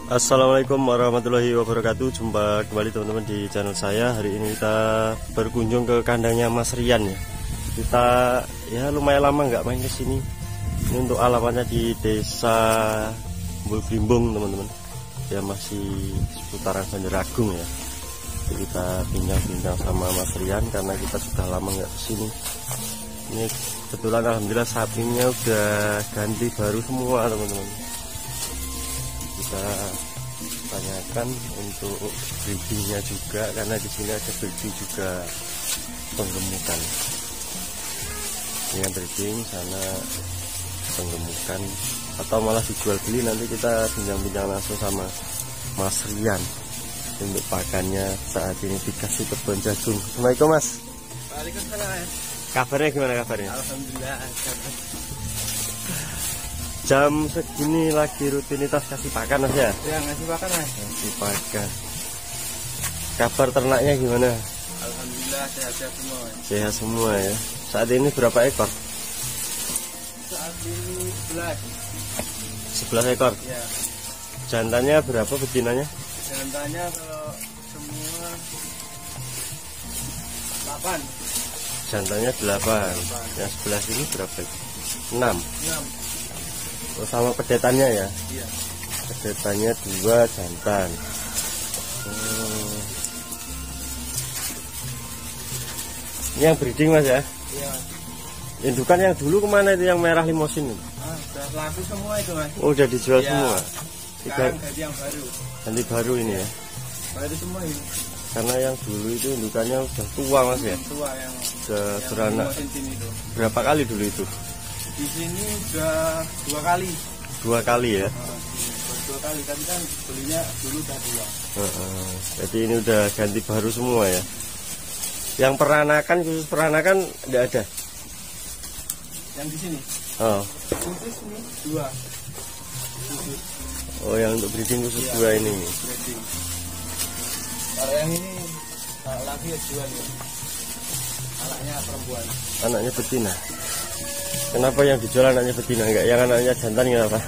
Assalamualaikum warahmatullahi wabarakatuh. Jumpa kembali teman-teman di channel saya. Hari ini kita berkunjung ke kandangnya Mas Rian ya. Kita ya lumayan lama nggak main ke sini. Ini untuk alamatnya di Desa Bulbrimbung teman-teman. Ya masih seputaran Banjaragung ya. Jadi kita bincang-bincang sama Mas Rian karena kita sudah lama nggak ke sini. Ini kebetulan alhamdulillah sapinya udah ganti baru semua teman-teman. Kita tanyakan untuk breedingnya juga karena di sini ada breeding juga penggemukan. Ini yang breeding, sana penggemukan atau malah dijual beli. Nanti kita bincang-bincang langsung sama Mas Rian untuk pakannya saat ini dikasih kebun jagung. Assalamualaikum Mas. Waalaikumsalam. Kabarnya gimana kabarnya? Alhamdulillah. Jam segini lagi rutinitas kasih pakan Mas ya? Ya ngasih pakan Mas. Kasih pakan. Kabar ternaknya gimana? Alhamdulillah sehat-sehat semua Mas. Sehat semua ya. Saat ini berapa ekor? Saat ini 11 ekor. Ya. Jantannya berapa, betinanya? Jantannya kalau semua 8. Jantannya 8. Yang 11 ini berapa? 6. Oh, sama pedetannya ya? Iya. Pedetannya 2 jantan. Ini yang breeding Mas ya? Iya. Indukan yang dulu kemana itu, yang merah limosin itu? Sudah laku semua itu Mas. Oh, udah dijual Ya. semua? Sekarang ganti yang baru. Ganti baru ini ya? Baru semua ini. Karena yang dulu itu indukannya udah tua Mas ya? Tua yang Udah beranak. sini itu. Berapa kali dulu itu? Di sini sudah 2 kali. 2 kali ya? 2 kali, tapi kan belinya dulu udah 2. Jadi ini udah ganti baru semua ya. Yang peranakan, khusus peranakan tidak ada. Yang di sini Oh, khusus ini 2. Khusus oh yang untuk breeding khusus Iya, 2 ini. breeding. Kalau yang ini lagi ya jual ya. Anaknya perempuan. Anaknya betina. Kenapa yang dijual anaknya betina, enggak yang anaknya jantan kenapa?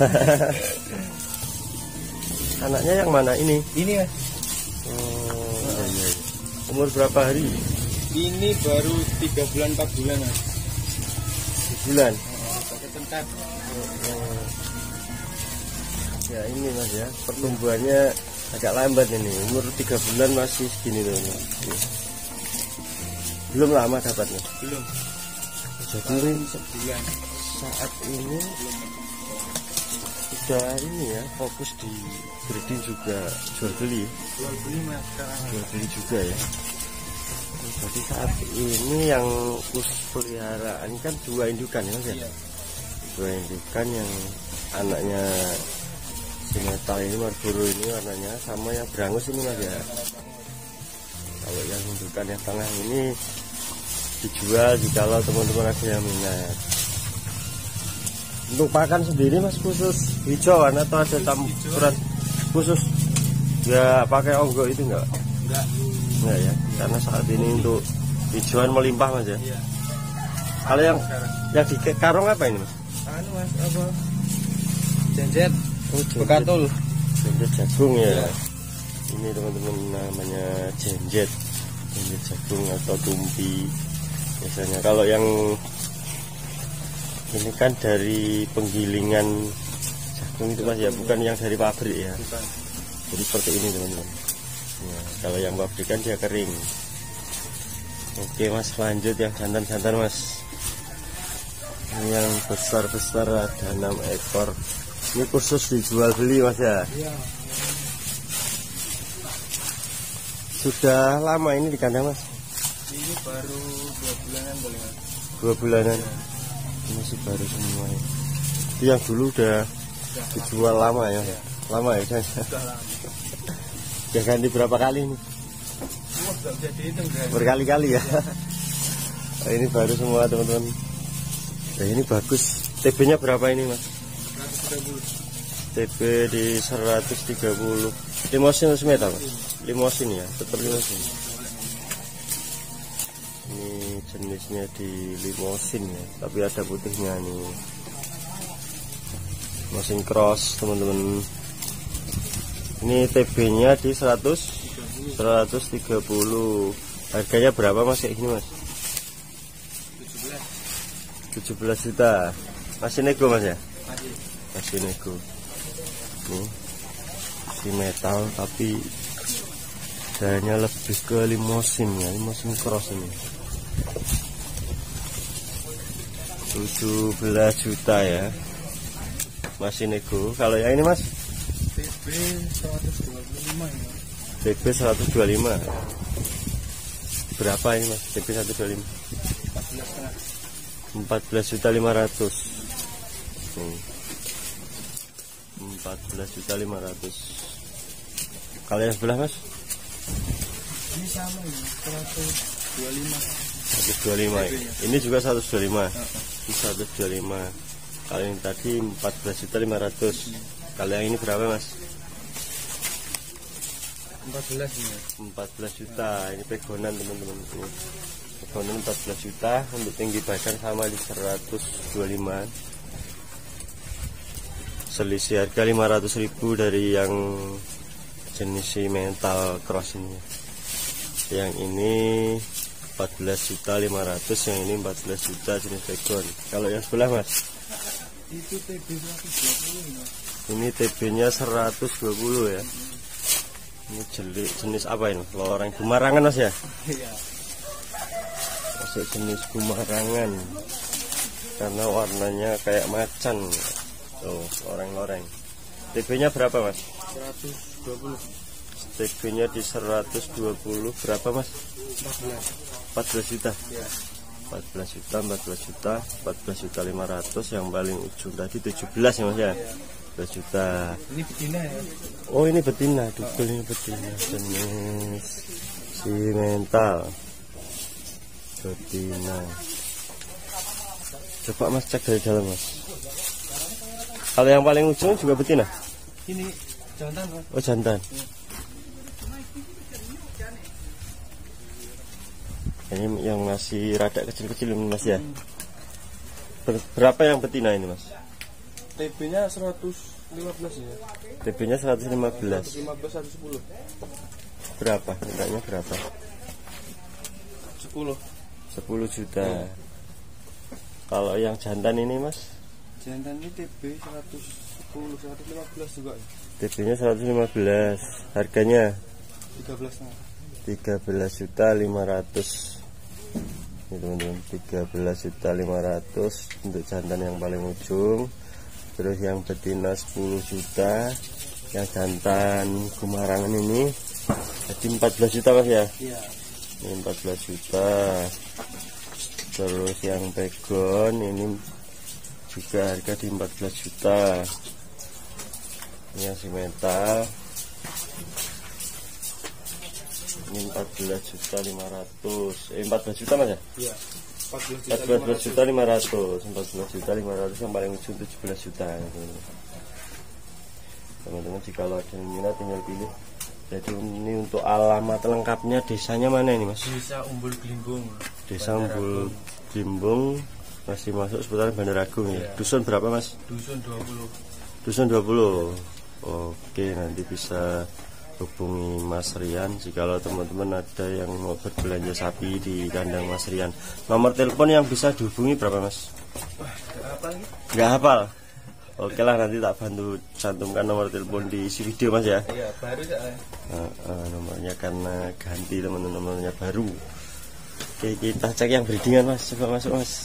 Anaknya yang mana ini? Ini ya. Oh, iya, iya. Umur berapa hari? Ini baru 3 bulan 4 bulan Mas. 1 bulan. Pakai tengkat. Ya ini Mas ya, pertumbuhannya agak lambat ini. Umur 3 bulan masih segini tuh. Belum lama dapatnya. Belum. Jadi ini Sebulan. saat ini sudah ini ya, fokus di breeding juga jual beli. Jual beli Mas sekarang. Jual beli juga ya. Jadi saat ini yang khusus peliharaan kan 2 indukan ya Mas ya? Iya. 2 indukan yang anaknya sinetal ini, Marlboro ini warnanya, sama yang berangus ini Mas ya. Kalau yang indukan yang tengah ini dijual jikalau teman-teman ada yang minat. Untuk pakan sendiri Mas khusus hijauan atau ada campuran khusus? Ya pakai onggo itu enggak? Enggak ya, karena saat ini untuk hijauan melimpah Mas ya. Iya. Kalau yang di karung apa ini Mas? Anu Mas apa? Jenjet. Oh, Bekatul. Jenjet jagung ya. Iya. Ini teman-teman namanya jenjet jagung atau tumpi. Biasanya kalau yang ini kan dari penggilingan jagung itu Mas ya, bukan yang dari pabrik ya. Bukan. Jadi seperti ini teman-teman ya, kalau yang pabrikan dia kering. Oke Mas, lanjut yang jantan-jantan Mas. Ini yang besar-besar ada 6 ekor. Ini khusus dijual beli Mas ya. Iya. Sudah lama ini di kandang Mas? Ini baru 2 bulanan boleh Mas. 2 bulanan. Ini masih baru semua ya. Itu yang dulu udah dijual lama ya. Lama ya. Sudah lama. Udah ganti berapa kali ini? Wah, nggak bisa dihitung guys. Berkali-kali ya. Nah, ini baru semua teman-teman. Nah, ini bagus. TB-nya berapa ini Mas? 130. TB di 130. Limosin atau semeta Mas? Limosin ya, tetap limosin. Ini jenisnya di limosin ya, tapi ada putihnya nih. Limosin cross teman-teman. Ini TB-nya di 130. Harganya berapa Mas kayak gini Mas? 17 juta. Masih nego Mas ya? Masih nego. Nih, si metal tapi dayanya lebih ke limosin ya, limosin cross ini. 17 juta ya. Masih nego. Kalau yang ini Mas? TB 125 ya. TB 125. Berapa ini Mas? TB 125. 14.500. 14.500. Kalau yang sebelah Mas? Ini sama ya, 125. 125. Ini juga 125. Ini 125. Kalau yang tadi 14.500. Kalau yang ini berapa Mas? 14 ya. 14 juta. Ini pegonan teman-teman. Pegonan 14 juta. Untuk tinggi badan sama di 125. Selisih harga 500.000 dari yang jenis mental cross ini. Yang ini 14.500.000, yang ini 14 juta jenis pegon. Kalau yang sebelah Mas? Itu TB 120 ya. Ini TB-nya 120 ya. Ini jenis apa ini? Loreng gumarangan Mas ya? Iya. Masuk jenis gumarangan. Karena warnanya kayak macan. Tuh, loreng-loreng. TB-nya berapa Mas? 120. TB-nya di 120 berapa Mas? 14 juta. Ya. 14 juta, 14.500. Yang paling ujung tadi 17 ya Mas ya? 12 juta. Ini betina ya. Oh ini betina, dugel ini betina. Jenis si mental betina. Coba Mas cek dari dalam Mas. Kalau yang paling ujung juga betina? Ini jantan Mas. Oh jantan. Ini yang masih rada kecil-kecil ini Mas ya. Berapa yang betina ini Mas? TB-nya 115 ya. TB-nya 115. 115 110. Berapa? Mintanya berapa? 10. 10 juta. Kalau yang jantan ini Mas? Jantan ini TB 110 115 juga ya. TB-nya 115. Harganya 13,5. 13.500.000. Ini teman-teman, 13.500.000 untuk jantan yang paling ujung. Terus yang betina 10 juta. Yang jantan gumarangan ini jadi 14 juta Mas ya? Iya. Ini 14 juta. Terus yang pegon ini juga harga di 14 juta. Ini yang si metal. Ini 14.500.000. 14 juta Mas ya? Iya. 14.500.000. 14.500.000 yang paling ujung 17 juta. Teman-teman jika ada yang minat tinggal pilih. Jadi ini untuk alamat lengkapnya desanya mana ini Mas? Desa Umbul Glimbung. Desa Umbul Glimbung, masih masuk seputaran Bandar Agung ya. Dusun berapa Mas? Dusun 20. Dusun 20. Oke, nanti bisa hubungi Mas Rian jikalau teman-teman ada yang mau berbelanja sapi di kandang Mas Rian. Nomor telepon yang bisa dihubungi berapa Mas? Nggak hafal. Oke lah, nanti tak bantu cantumkan nomor telepon di isi video Mas ya. Iya, baru ya. Nomornya karena ganti teman-teman, nomornya baru. Oke, kita cek yang breedingan Mas. Coba masuk Mas.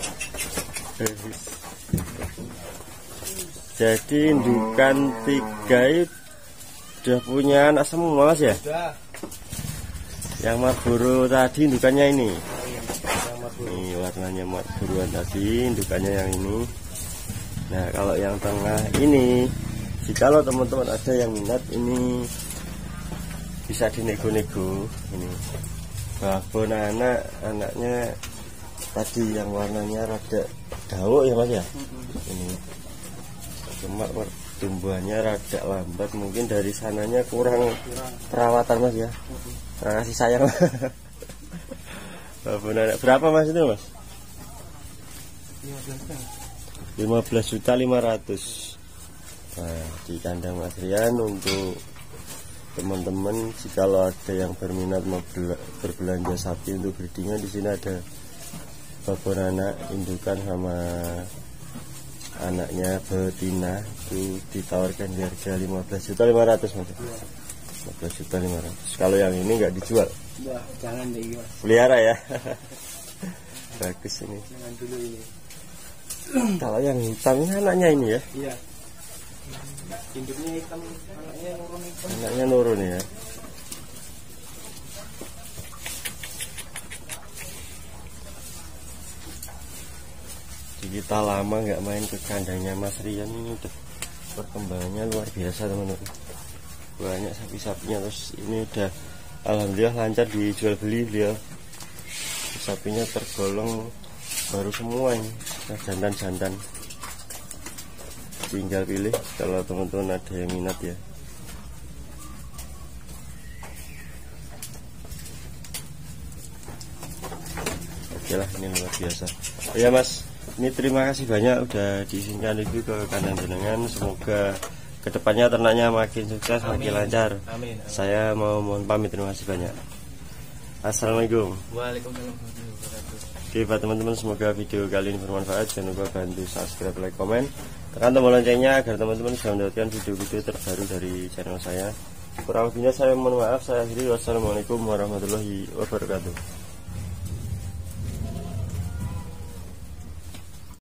Jadi indukan 3 udah punya anak semua Mas ya? Sudah. Yang Marlboro tadi indukannya ini. Ini warnanya Marlboroan tadi, indukannya yang ini. Nah kalau yang tengah ini, jikalau teman-teman ada yang minat, ini bisa dinego-nego. Ini babon anaknya tadi yang warnanya rada daun ya Mas ya. Ini cuma tumbuhannya rada lambat, mungkin dari sananya kurang perawatan Mas ya, kasih sayang. Babon anak berapa Mas itu Mas? 15.500.000. Nah di kandang Mas Rian untuk teman-teman jikalau ada yang berminat mau berbelanja sapi untuk breedingnya, di sini ada babon anak indukan sama anaknya betina, itu ditawarkan di harga 15.500.000 Mas. 15.500.000. Kalau yang ini nggak dijual? Wah, jangan deh Mas. Pelihara ya. Bagus ini. Jangan dulu ini. Kalau yang hitam ini anaknya ini ya? Iya. Induknya hitam, anaknya nurun hitam. Anaknya nurun ya. Kita lama nggak main ke kandangnya Mas Rian, ini udah perkembangannya luar biasa teman-teman. Banyak sapi-sapinya, terus ini udah alhamdulillah lancar dijual beli beliau. Sapinya tergolong baru semua ini, jantan-jantan. Tinggal pilih kalau teman-teman ada yang minat ya. Oke lah, ini luar biasa. Ya Mas, ini terima kasih banyak udah diizinkan itu ke kandang jenengan. Semoga kedepannya ternaknya makin sukses, makin lancar. Amin. Saya mau mohon pamit, terima kasih banyak. Assalamualaikum. Waalaikumsalam warahmatullahi wabarakatuh. Oke buat teman-teman, semoga video kali ini bermanfaat. Jangan lupa bantu subscribe, like, komen, tekan tombol loncengnya agar teman-teman bisa mendapatkan video-video terbaru dari channel saya. Kurang lebihnya saya mohon maaf. Saya akhiri. Wassalamualaikum warahmatullahi wabarakatuh.